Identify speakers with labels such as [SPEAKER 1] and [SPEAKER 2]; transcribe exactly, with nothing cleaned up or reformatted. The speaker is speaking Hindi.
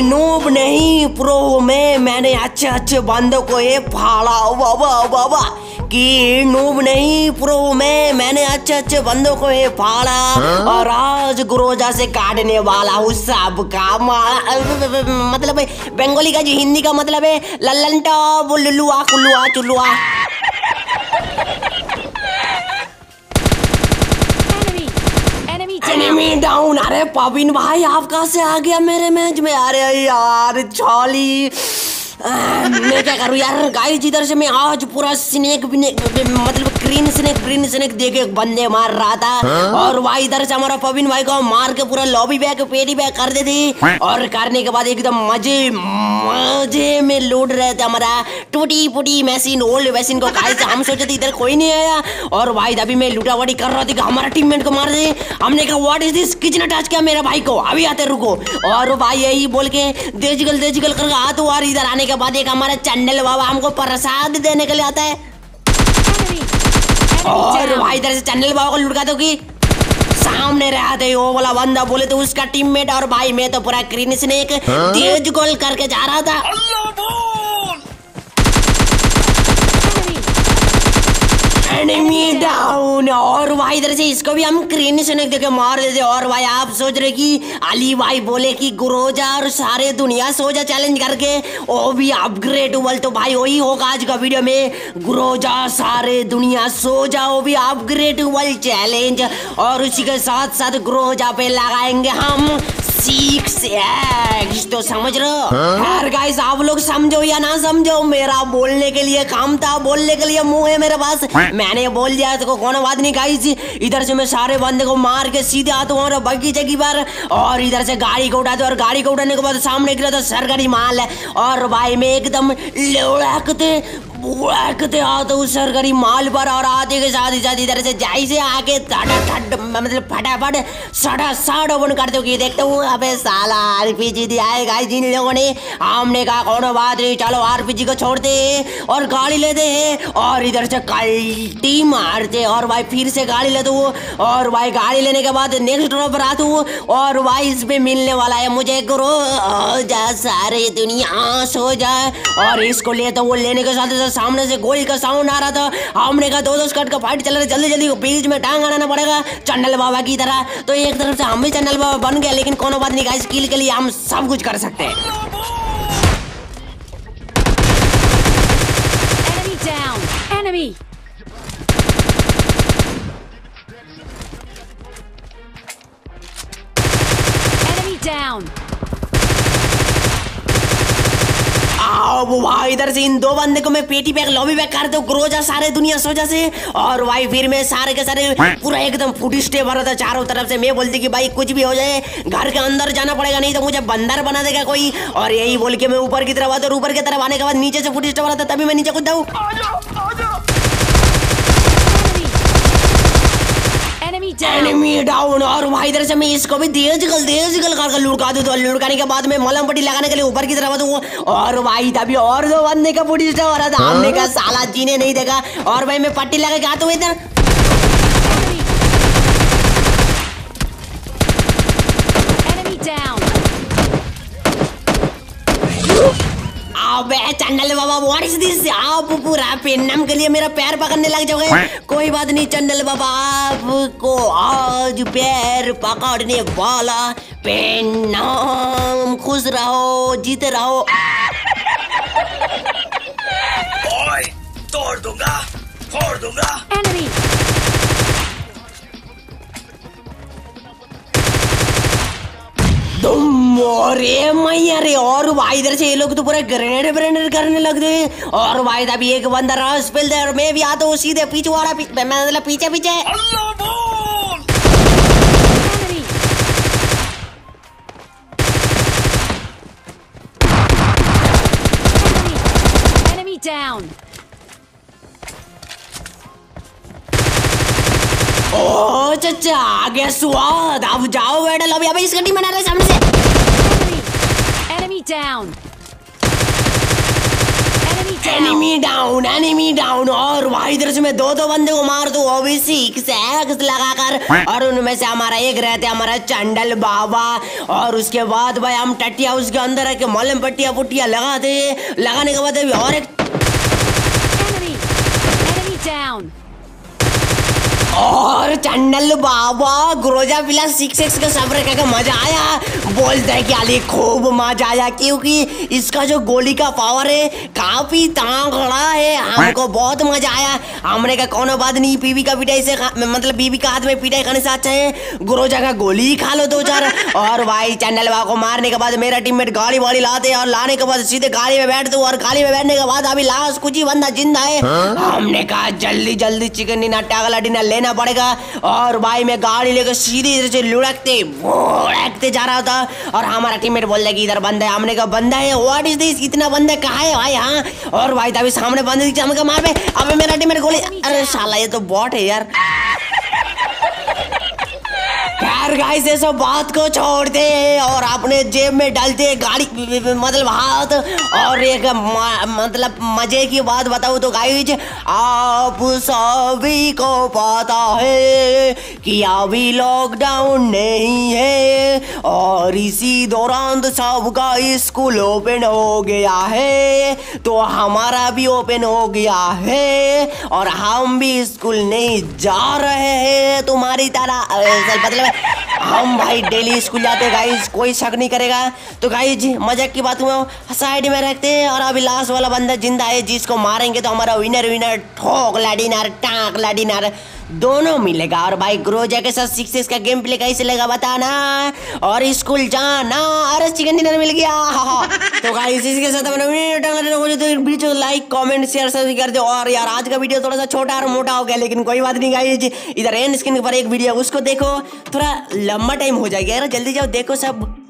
[SPEAKER 1] नूब नहीं प्रो में मैंने अच्छे अच्छे बंदों को ये फाड़ा बाबा बाबा कि नूब नहीं प्रो में मैंने अच्छे अच्छे बंदों को ये फाड़ा और आज गुरोजा से काटने वाला हूँ सबका माला। मतलब बंगाली का जो हिंदी का मतलब है लल्लन टॉप लुलुआ कुलुआ चुलुआ। Enemy down. अरे पविन भाई आप कहाँ से आ गया मेरे मैच में? अरे यार चौली मैं क्या करूँ यार गाइस, इधर से मैं आज पूरा स्नेक मतलब ग्रीन स्नेक ग्रीन स्नेक देके एक बंदे मार रहा था हा? और भाई इधर से हमारा पविन भाई को मार के पूरा लॉबी बैग पेटी बैग कर देते और करने के बाद एकदम मजे मजे में लूट रहे थे हमारा टूटी फूटी मशीन ओल्ड मशीन को। गाइस हम सोचे थे इधर कोई नहीं आया और भाई अभी मैं लूटावाड़ी कर रहा था कि हमारा टीममेट को मार दे। हमने कहा व्हाट इज दिस, किसने टच किया मेरे भाई को, अभी आते रुको। और भाई यही बोल के देजगल देजगल करके हाथ और इधर आने के बाद एक हमारा चंडल बाबा हमको प्रसाद देने के लिए आता है और भाई इधर से चंडल बाबा को लुटका दो कि सामने रहा थे वो वाला बंदा बोले तो उसका टीममेट और भाई मैं तो पूरा ग्रीन स्नेक तेज गोल करके जा रहा था। Enemy down. और भाई इधर से इसको भी हम ग्रीन स्नेक देके मार देते। और भाई आप सोच रहे कि अली भाई बोले कि गुरोजा और सारे दुनिया सोजा चैलेंज करके वो भी अपग्रेड हुआ, तो भाई वही होगा आज का वीडियो में, गुरोजा सारे दुनिया सोजा वो भी अपग्रेड हुआ चैलेंज। और उसी के साथ साथ गुरोजा पे लगाएंगे हम सिक्स एक्स, तो समझ रहे हो यार गाइस? आप लोग समझो या ना समझो, मेरा बोलने के लिए काम था, बोलने के लिए मुंह है मेरे पास, मैंने बोल दिया तो कौन बात नहीं गाइस। इधर से मैं सारे बंदे को मार के सीधे आता हूँ बगीचे की बार और इधर से गाड़ी को उठाते और गाड़ी को उठाने के बाद सामने गिरा तो सरकारी माल है और भाई मैं एकदम लड़कते उड़कते आता हूँ सरकारी माल पर और आते के साथ ही साथ इधर से जाई से आके मतलब फटाफट सड़ा सड़ ओपन करते हो कि देखते हूँ अबे साला आरपीजी दिया है गाइस जिन लोगों ने। हमने कहा कौन बात नहीं, चलो आरपीजी को छोड़ते हैं और गाड़ी लेते हैं और इधर से कल्टी मारते और भाई फिर से गाड़ी लेते हूँ और भाई गाड़ी लेने के बाद नेक्स्ट ड्रॉप पर आता हूँ और भाई इस पे मिलने वाला है मुझे करो जा सारे दुनिया सो जाए और इसको लेते वो लेने के साथ सामने से गोली का साउंड आ रहा था। हमने कहा दो दो स्कट का फाइट चल रहा है, जल्दी जल्दी बीच में टांग आना पड़ेगा चंडल बाबा की तरह। तो एक तरफ से हम भी चंडल बाबा बन गए, लेकिन कोनो बात नहीं गाइस, किल के लिए हम सब कुछ कर सकते हैं।
[SPEAKER 2] Enemy down. Enemy. Enemy down.
[SPEAKER 1] अब भाई इधर से इन दो बंदे को मैं पेटी बैग लॉबी बैग कर दो गुरोजा सारे दुनिया सोजा से और भाई फिर मैं सारे के सारे पूरा एकदम फुट स्टेप भरा था चारों तरफ से। मैं बोलती कि भाई कुछ भी हो जाए घर के अंदर जाना पड़ेगा नहीं तो मुझे बंदर बना देगा कोई। और यही बोल के मैं ऊपर की तरफ आता और ऊपर की तरफ आने के बाद नीचे से फुट स्टेप भरा था तभी मैं नीचे कूदा हूँ। Enemy down. और भाई इधर से मैं इसको भी तेज गल तेज गल कर लुढ़का दूं तो लुढ़काने के बाद मैं मलम पट्टी लगाने के लिए ऊपर की तरफ दूं और भाई तभी और दो बंदे का फुट स्टेप हो रहा था। हमने कहा साला जीने नहीं देगा और भाई मैं पट्टी लगा के आता हूँ इधर। अबे चंडल बाबा व्हाट इज दिस, आप पूरा पेन्नम के लिए मेरा पैर पकड़ने लग जाओगे। कोई बात नहीं चंडल बाबा आपको आज पैर पकड़ने वाला पेन्नम। खुश रहो जीते रहो।
[SPEAKER 3] ओए तोड़ दूंगा फोड़ दूंगा।
[SPEAKER 2] Enemy.
[SPEAKER 1] तुम अरे मैया रे। और भाई इधर से ये लोग तो पूरा ग्रेनेड ब्रेनेड करने लग गए और भाई अभी एक बंदा रस पेल दे और मैं भी आता हूँ सीधे पीछे वाला पी, मतलब पीछे पीछे।
[SPEAKER 3] अल्लाह बोल।
[SPEAKER 2] Enemy. Enemy down.
[SPEAKER 1] ओ चचा आ गया स्वाद, अब जाओ बेटा लॉबी। अबे इस गड्डी में ना रहे सामने से।
[SPEAKER 2] Enemy down. Enemy down.
[SPEAKER 1] Enemy down, enemy down. और भाई इधर से मैं दो दो बंदे को मार दूं, वो भी सिक्स एक्स लगाकर। और उनमें से हमारा एक रहते हमारा चंडल बाबा। और उसके बाद भाई हम टटिया उसके अंदर रख के मलम पट्टिया पुट्टिया लगा दे। लगाने के बाद अभी और एक
[SPEAKER 2] Enemy. Enemy down.
[SPEAKER 1] और चंडल बाबा गुरोजा पिला सिक्स एक्स का सब्र करके मजा आया। बोलता है कि अली खूब मजा आया, क्योंकि इसका जो गोली का पावर है काफी तगड़ा है। हमको बहुत मजा आया। हमने का कोनो बात नहीं, बीबी का पिटाई से मतलब बीबी का हाथ में पिटाई खाने से अच्छा है गुरोजा का गोली ही खा लो दो चार। और भाई चंडल बाबा को मारने के बाद मेरा टीममेट गाड़ी वाड़ी लाते और लाने के बाद सीधे गाड़ी में बैठ दो। और गाड़ी में बैठने के बाद अभी लाश कुछ ही बंदा जिंदा है। हमने कहा जल्दी जल्दी चिकन डिनर टागला डिनर लेना पड़ेगा। और भाई मैं गाड़ी लेकर सीधे इधर से लुढ़कते लुढ़कते जा रहा था। और हमारा टीममेट बोल रहा कि इधर बंदा है। हमने कहा बंदा है, व्हाट इज दिस, इतना बंदा कहाँ है भाई। हाँ और भाई तभी सामने बंदे दिखे, हमने कहा मार बे। अब मेरा टीममेट गोली, अरे साला ये तो बॉट है यार। खैर गाइस ये सब बात को छोड़ते हैं और अपने जेब में डालते हैं गाड़ी मतलब हाथ। और एक मतलब मजे की बात बताऊं तो गाइस आप सभी को पता है कि अभी लॉकडाउन नहीं है और इसी दौरान तो सबका स्कूल ओपन हो गया है, तो हमारा भी ओपन हो गया है और हम भी स्कूल नहीं जा रहे हैं तुम्हारी तरह। मतलब हम भाई डेली स्कूल जाते गाइस, कोई शक नहीं करेगा। तो गाइस मजाक की बात हुआ साइड में रखते हैं। और अभी लास्ट वाला बंदा जिंदा है, जिसको मारेंगे तो हमारा विनर विनर ठोक लाडिनार टाक लाडिनार दोनों मिलेगा। और भाई ग्रोजा के साथ सिक्स का गेम प्ले कैसे लगा बताना और स्कूल जाना। अरे चिकन डिनर मिल गया। तो गाइस इसके साथ अपना वीडियो लाइक कमेंट शेयर सब कर दो। और यार आज का वीडियो थोड़ा सा छोटा और मोटा हो गया, लेकिन कोई बात नहीं गाइस, इधर एंड स्क्रीन पर एक वीडियो उसको देखो, थोड़ा लंबा टाइम हो जाएगा यार, जल्दी जाओ देखो सब।